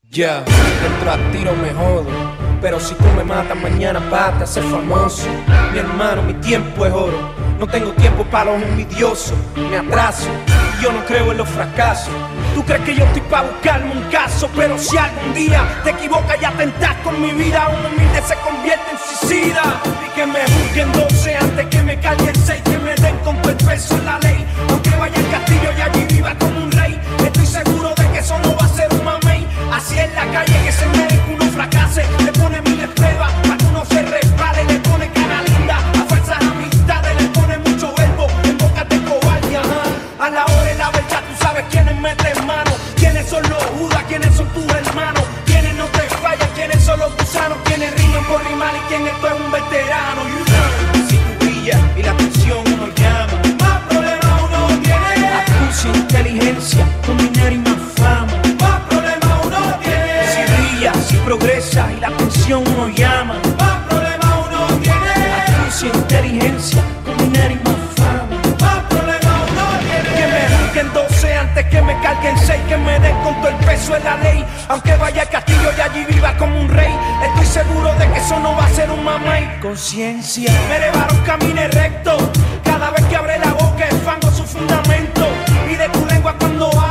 Ya, entro a tiro me jodo, pero si tú me matas mañana vas a ser famoso. Mi hermano, mi tiempo es oro, no tengo tiempo para los envidiosos. Me atraso y yo no creo en los fracasos. Tú crees que yo estoy para buscarme un caso, pero si algún día te equivocas y atentas con mi vida, un humilde se convierte en suicida. Y que me busquen 12 antes que me callen 6, que me den con todo el peso en la ley. Aunque vaya al castillo y allí viva como un rey, estoy seguro de que eso no va a ser un mamey. Así en la calle que se merece que uno fracase, le pone miles pruebas para que uno se resbale, le pone cara linda a falsas amistades, le pone mucho verbo en bocas de cobarde. A la hora de la verdad tú sabes quiénes meten mano, quiénes son los judas, quiénes son tus hermanos, quiénes no te fallan, quiénes son los gusanos, quiénes riman por rimar y quién esto es un veterano. Si tú brillas y la atención uno llama, más problemas uno tiene. Astucia, inteligencia, con dinero y más fama, más problemas uno tiene. Si brillas, si progresas y la atención uno llama, más problemas uno tiene. Astucia, inteligencia, con dinero y más fama, más problemas uno tiene. Que me busquen 12 antes que me carguen 6, que me den con todo el peso en la ley. Aunque vaya al castillo y allí viva como un rey, estoy seguro de que eso no va a ser un mamey. Conciencia, me elevaron, camine recto, cada vez que abre la boca es fango su fundamento. Y de tu lengua cuando